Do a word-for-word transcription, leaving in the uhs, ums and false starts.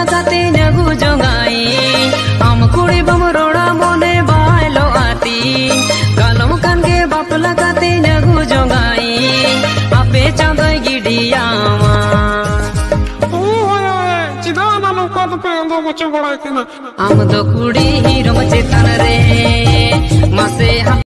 लगाते नगु जोगाई आम कुड़ी बम रोड़ा मोने बायलो आती गालम कान के बाप लगाते नगु जोगाई आपे चांदो गिडिया आम दो कुड़ी हीरो चेतन रे मासे